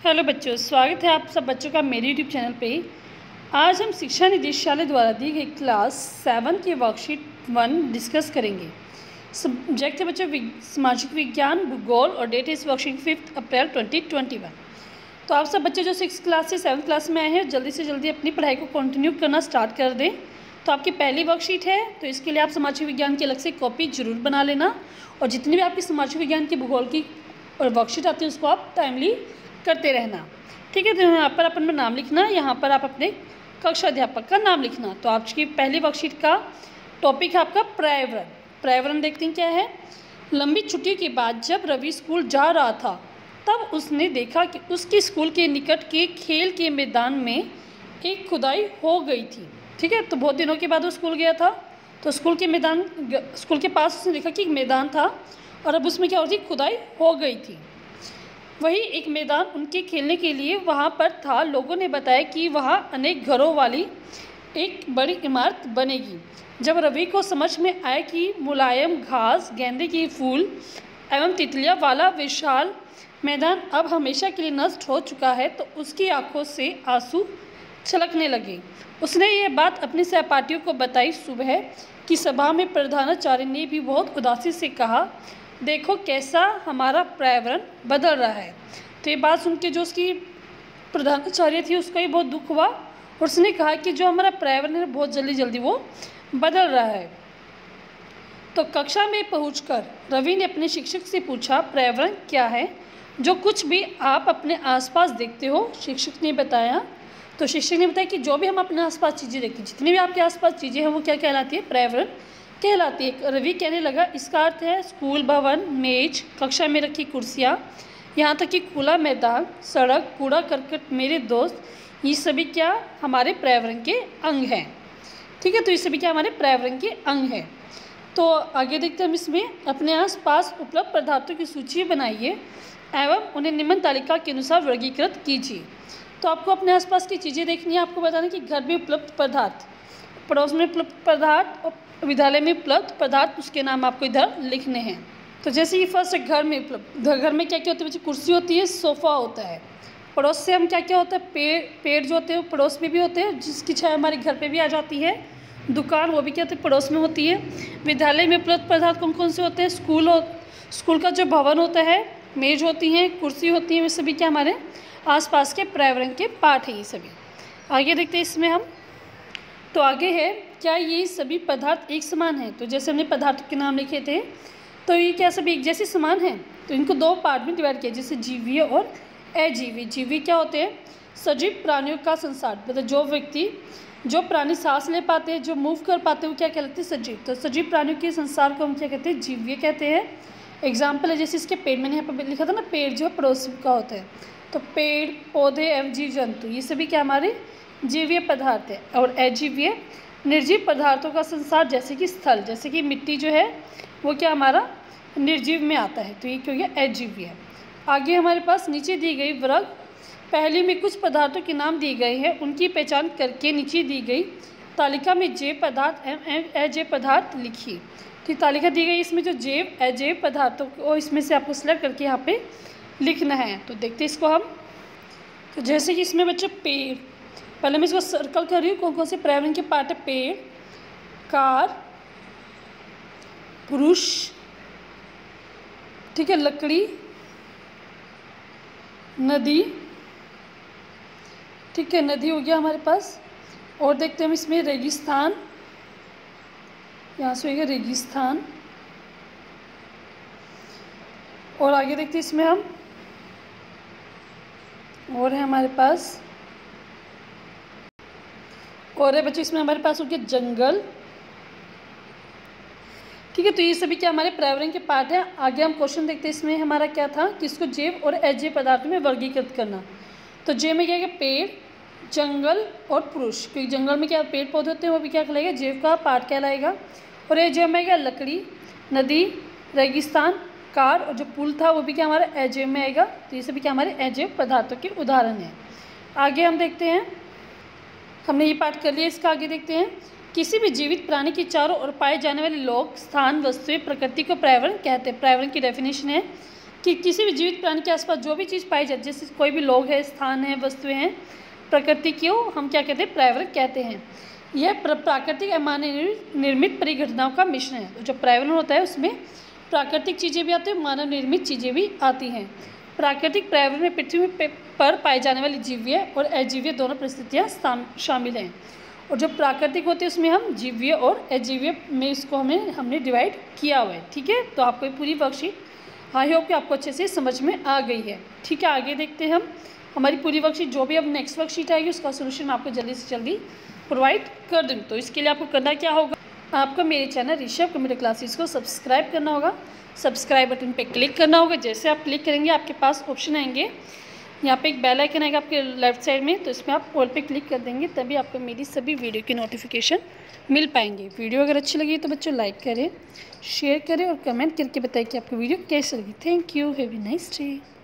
Hello बच्चों, स्वागत है आप सब बच्चों का मेरे यूट्यूब चैनल पे। आज हम शिक्षा निदेशालय द्वारा दी गई क्लास 7 की वर्कशीट 1 डिस्कस करेंगे। सब्जेक्ट है बच्चों सामाजिक विज्ञान, भूगोल और डेट इस वर्कशीट 5 अप्रैल 2021। तो आप सब बच्चे जो 6 क्लास से 7 क्लास में आए हैं, जल्दी से जल्दी अपनी पढ़ाई को कंटिन्यू करना स्टार्ट कर दें। तो आपकी पहली वर्कशीट है, तो इसके लिए आप सामाजिक विज्ञान की अलग से कॉपी जरूर बना लेना, और जितनी भी आपकी सामाजिक विज्ञान की भूगोल की और वर्कशीट आती है उसको आप टाइमली करते रहना। ठीक है, तो यहाँ पर अपन में नाम लिखना, यहाँ पर आप अपने कक्षा अध्यापक का नाम लिखना। तो आपकी पहली वर्कशीट का टॉपिक है आपका पर्यावरण। पर्यावरण देखते हैं क्या है। लंबी छुट्टी के बाद जब रवि स्कूल जा रहा था तब उसने देखा कि उसके स्कूल के निकट के खेल के मैदान में एक खुदाई हो गई थी। ठीक है, तो बहुत दिनों के बाद वो स्कूल गया था, तो स्कूल के पास उसने देखा कि एक मैदान था और अब उसमें क्या हो रही थी, खुदाई हो गई थी। वही एक मैदान उनके खेलने के लिए वहाँ पर था। लोगों ने बताया कि वहाँ अनेक घरों वाली एक बड़ी इमारत बनेगी। जब रवि को समझ में आया कि मुलायम घास, गेंदे के फूल एवं तितलियाँ वाला विशाल मैदान अब हमेशा के लिए नष्ट हो चुका है, तो उसकी आंखों से आंसू छलकने लगे। उसने ये बात अपने सहपाठियों को बताई। सुबह की सभा में प्रधानाचार्य ने भी बहुत उदासी से कहा, देखो कैसा हमारा पर्यावरण बदल रहा है। तो ये बात सुन के जो उसकी प्रधानाचार्य थी उसका भी बहुत दुख हुआ, और उसने कहा कि जो हमारा पर्यावरण है बहुत जल्दी जल्दी वो बदल रहा है। तो कक्षा में पहुंचकर रवि ने अपने शिक्षक से पूछा, पर्यावरण क्या है? जो कुछ भी आप अपने आसपास देखते हो, शिक्षक ने बताया। तो शिक्षक ने बताया कि जो भी हम अपने आसपास चीज़ें देखते हैं, जितनी भी आपके आसपास चीज़ें हैं वो क्या कहलाती है, पर्यावरण कहलाती है। रवि कहने लगा, इसका अर्थ है स्कूल भवन, मेज, कक्षा में रखी कुर्सियाँ, यहाँ तक कि खुला मैदान, सड़क, कूड़ा करकट, मेरे दोस्त, ये सभी क्या हमारे पर्यावरण के अंग हैं। ठीक है, तो ये सभी क्या हमारे पर्यावरण के अंग हैं। तो आगे देखते हैं हम इसमें, अपने आसपास उपलब्ध पदार्थों की सूची बनाइए एवं उन्हें निम्न तालिका के अनुसार वर्गीकृत कीजिए। तो आपको अपने आसपास की चीज़ें देखनी है। आपको बताना कि घर में उपलब्ध पदार्थ, पड़ोस में उपलब्ध पदार्थ और विद्यालय में उपलब्ध पदार्थ, उसके नाम आपको इधर लिखने हैं। तो जैसे कि फर्स्ट घर में उपलब्ध, घर में क्या क्या होता है बच्चे, कुर्सी होती है, सोफ़ा होता है। पड़ोस से हम क्या क्या होता है, पेड़ जो होते हैं वो पड़ोस में भी होते हैं, जिसकी छाया हमारे घर पे भी आ जाती है। दुकान, वो भी क्या होती है, पड़ोस में होती है। विद्यालय में उपलब्ध पदार्थ कौन कौन से होते हैं, स्कूल का जो भवन होता है, मेज होती हैं, कुर्सी होती है, वे सभी क्या हमारे आसपास के पर्यावरण के पार्ट है ये सभी। आगे देखते हैं इसमें हम, तो आगे है, क्या ये सभी पदार्थ एक समान हैं? तो जैसे हमने पदार्थों के नाम लिखे थे, तो ये क्या सभी एक जैसे समान हैं? तो इनको दो पार्ट में डिवाइड किया, जैसे जीवीय और अजीवीय। जीवीय क्या होते हैं, सजीव प्राणियों का संसार, मतलब जो प्राणी सांस ले पाते हैं, जो मूव कर पाते हैं, वो क्या कहलाते हैं, सजीव। तो सजीव प्राणियों के संसार को हम क्या कहते हैं, जीवीय कहते हैं। एग्जाम्पल है जैसे इसके पेड़, मैंने यहाँ पर लिखा था ना, पेड़ जो है पड़ोस का होता है, तो पेड़ पौधे एवं जीव जंतु, ये सभी क्या हमारे जीवीय पदार्थ है। और अजीवीय निर्जीव पदार्थों का संसार, जैसे कि स्थल, जैसे कि मिट्टी जो है वो क्या हमारा निर्जीव में आता है, तो ये क्यों है, अजीवीय। आगे हमारे पास नीचे दी गई वर्ग पहली में कुछ पदार्थों के नाम दिए गए हैं, उनकी पहचान करके नीचे दी गई तालिका में जैव पदार्थ एवं अजैव पदार्थ लिखिए। तो तालिका दी गई, इसमें जो जैव अजैव पदार्थों को इसमें से आपको सिलेक्ट करके यहाँ पे लिखना है। तो देखते हैं इसको हम। तो जैसे कि इसमें बच्चे पेड़, पहले मैं इसको सर्कल कर रही हूँ, कौन कौन से पर्यावरण के पार्ट है, पेड़, कार, पुरुष, ठीक है, लकड़ी, नदी, ठीक है, नदी हो गया हमारे पास। और देखते हैं हम इसमें रेगिस्तान, यहाँ से हो गया रेगिस्तान। और आगे देखते हैं इसमें हम, और है हमारे पास, और है बच्चों इसमें हमारे पास हो गया जंगल। ठीक है, तो ये सभी क्या हमारे पर्यावरण के पार्ट हैं। आगे हम क्वेश्चन देखते हैं, इसमें हमारा क्या था कि इसको जैव और अजैव पदार्थों में वर्गीकृत करना। तो जैव में क्या है, पेड़, जंगल और पुरुष, क्योंकि जंगल में क्या पेड़ पौधे होते हैं, वो भी क्या कहलाएगा, जैव का पार्ट कहलाएगा। और अजैव में क्या, लकड़ी, नदी, रेगिस्तान, कार, और जो पुल था वो भी क्या हमारा अजैव में आएगा। तो ये सभी क्या हमारे अजैव पदार्थों के उदाहरण हैं। आगे हम देखते हैं, हमने ये पाठ कर लिया, इसका आगे देखते हैं। किसी भी जीवित प्राणी के चारों ओर पाए जाने वाले लोग, स्थान, वस्तुएं, प्रकृति को पर्यावरण कहते हैं। पर्यावरण की डेफिनेशन है कि किसी भी जीवित प्राणी के आसपास जो भी चीज़ पाई जाती है, जैसे कोई भी लोग है, स्थान है, वस्तुएं हैं, प्रकृति को हम क्या कहते हैं, पर्यावरण कहते हैं। यह प्राकृतिक या मानव निर्मित परिघटनाओं का मिश्रण है। तो जो पर्यावरण होता है उसमें प्राकृतिक चीज़ें भी आती हैं, मानव निर्मित चीज़ें भी आती हैं। प्राकृतिक पर्यावरण में पृथ्वी पर पाई जाने वाली जीवीय और अजीवीय दोनों परिस्थितियाँ शामिल हैं। और जो प्राकृतिक होती है उसमें हम जीवीय और अजीवीय में इसको हमने डिवाइड किया हुआ है। ठीक है, तो आपको पूरी वर्कशीट आई होप कि आपको अच्छे से समझ में आ गई है। ठीक है, आगे देखते हैं हम हमारी पूरी वर्कशीट। जो भी अब नेक्स्ट वर्कशीट आएगी उसका सोल्यूशन मैं आपको जल्दी से जल्दी प्रोवाइड कर दूँगी। तो इसके लिए आपको करना क्या होगा, आपको मेरे चैनल ऋषभ कंप्यूटर क्लासेस को सब्सक्राइब करना होगा। सब्सक्राइब बटन पे क्लिक करना होगा। जैसे आप क्लिक करेंगे आपके पास ऑप्शन आएंगे, यहाँ पे एक बेल आइकन आएगा आपके लेफ्ट साइड में, तो इसमें आप ऑल पे क्लिक कर देंगे, तभी आपको मेरी सभी वीडियो की नोटिफिकेशन मिल पाएंगे। वीडियो अगर अच्छी लगी तो बच्चों लाइक करें, शेयर करें और कमेंट करके बताएं कि आपको वीडियो कैसी लगी। Thank you, have a nice day.